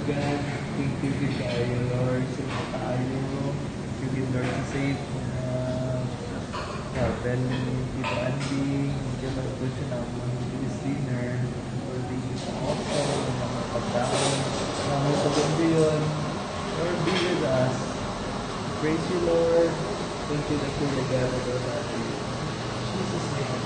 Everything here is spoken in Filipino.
God. Thank you kayo, Lord. Sa tayo. Thank you, Lord, sa safe travel ni Tito Andy. Thank you, Lord, po siya naman this dinner. Lord, thank you sa auto, sa mga pagkaon. Naman sa ganda yun. Lord, be with us. Praise you, Lord. Thank you that you're together with us. Jesus' name.